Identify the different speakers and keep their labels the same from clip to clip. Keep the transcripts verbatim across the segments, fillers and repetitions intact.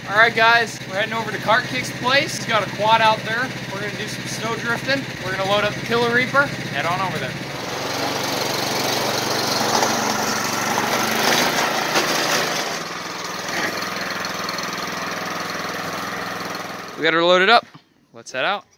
Speaker 1: Alright guys, we're heading over to Kart Kick's place. He's got a quad out there. We're going to do some snow drifting. We're going to load up the Killer Reaper, head on over there. We got her loaded up. Let's head out.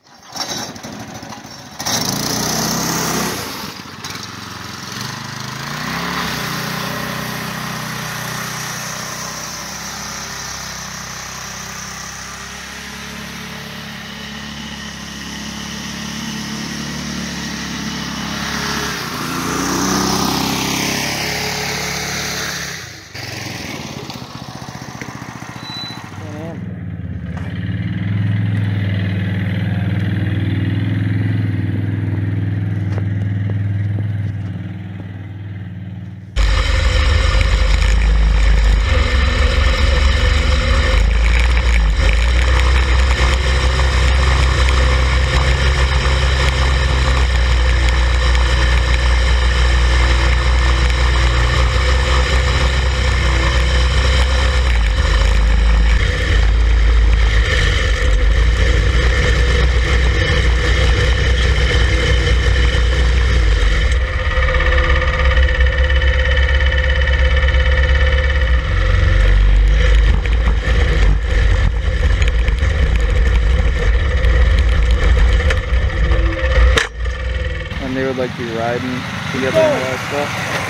Speaker 1: They would like to be riding together and all that stuff.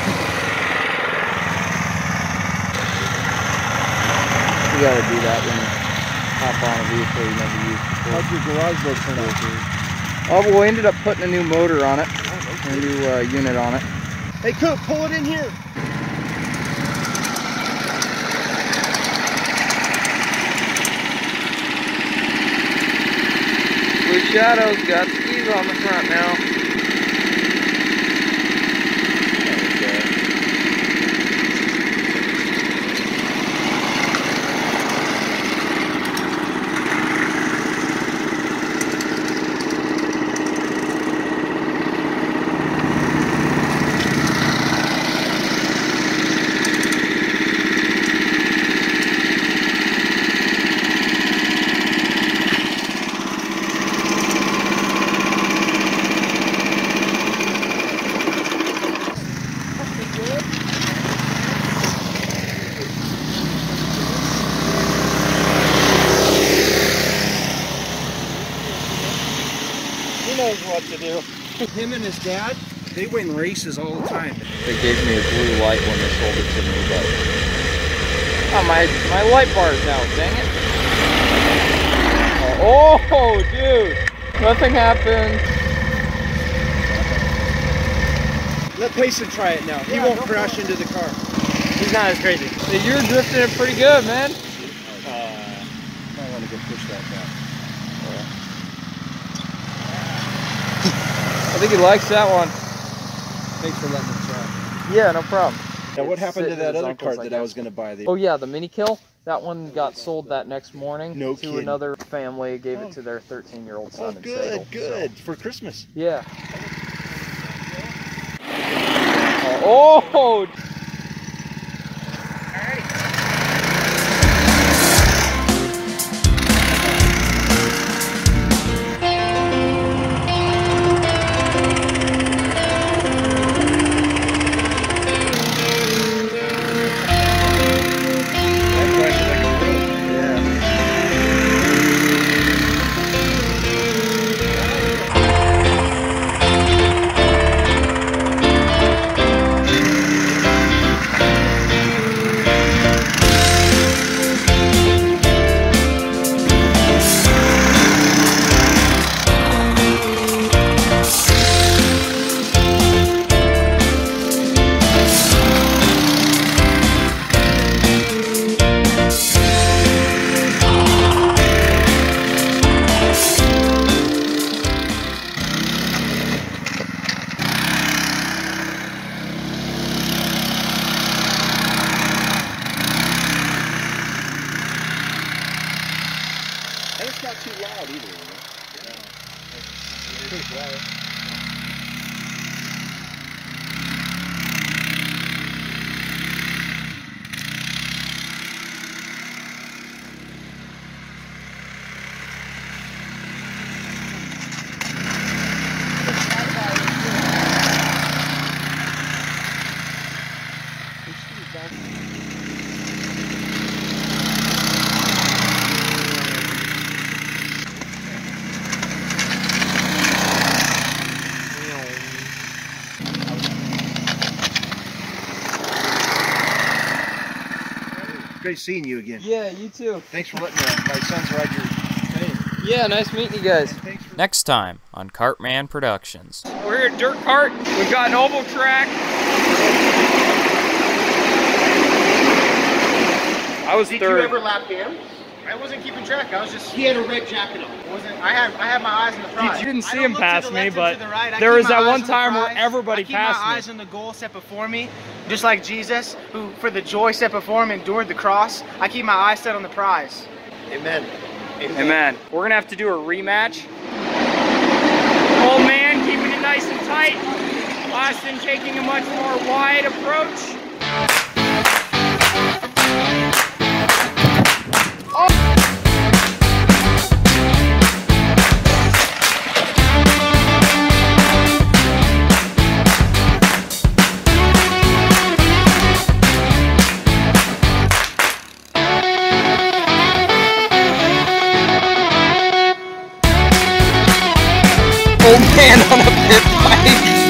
Speaker 1: You gotta do that when you hop on a vehicle you never used before.
Speaker 2: How'd your garage door turn out?
Speaker 1: Oh, well, we ended up putting a new motor on it, oh, okay. a new uh, unit on it.
Speaker 2: Hey, Coop, pull it in here.
Speaker 1: Blue Shadow's got skis on the front now.
Speaker 2: He knows what to do. Him and his dad, they win races all the time.
Speaker 1: They gave me a blue light when they sold it to me, but oh, my my light bar is out. Dang it! Oh, oh, dude, nothing happened.
Speaker 2: Let Payson try it now. He yeah, won't crash into the car.
Speaker 1: He's not as crazy. So you're drifting it pretty good, man.
Speaker 2: Uh, I want to go push that back.
Speaker 1: I think he likes that one.
Speaker 2: Thanks for letting me try.
Speaker 1: Yeah, no problem.
Speaker 2: Now, what happened to that other cart
Speaker 1: like
Speaker 2: that I was going to buy? The
Speaker 1: oh yeah, the Mini Kill. That one got sold that next morning
Speaker 2: no
Speaker 1: to
Speaker 2: kidding.
Speaker 1: another family. Gave
Speaker 2: oh.
Speaker 1: it to their thirteen-year-old son.
Speaker 2: Oh,
Speaker 1: in
Speaker 2: good,
Speaker 1: Salem,
Speaker 2: good
Speaker 1: so.
Speaker 2: for Christmas.
Speaker 1: Yeah. Oh. oh.
Speaker 2: And it's not too loud either, you know? No. It's pretty quiet. Great seeing you again.
Speaker 3: Yeah, you too.
Speaker 2: Thanks for letting uh, my sons ride your thing.
Speaker 3: Yeah, nice meeting you guys.
Speaker 1: Next time on Cartman Productions. We're here at Dirt Kart. We've got an oval track. I was
Speaker 4: Did
Speaker 1: third.
Speaker 4: you ever lap him? I wasn't keeping track. I was just. He had a red jacket on. Wasn't I had I had my eyes on the prize.
Speaker 1: You didn't see
Speaker 4: I don't
Speaker 1: him
Speaker 4: look
Speaker 1: pass
Speaker 4: to the
Speaker 1: me,
Speaker 4: left and
Speaker 1: but
Speaker 4: to the right. I
Speaker 1: there
Speaker 4: keep
Speaker 1: was
Speaker 4: my
Speaker 1: that
Speaker 4: eyes
Speaker 1: one
Speaker 4: on the
Speaker 1: time where
Speaker 4: prize.
Speaker 1: everybody
Speaker 4: I keep
Speaker 1: passed
Speaker 4: my
Speaker 1: me.
Speaker 4: eyes on the goal set before me, just like Jesus, who for the joy set before him endured the cross. I keep my eyes set on the prize.
Speaker 2: Amen.
Speaker 4: Amen.
Speaker 1: Amen. We're gonna have to do a rematch. Old man keeping it nice and tight. Austin taking a much more wide approach.
Speaker 3: Old man on a pit bike.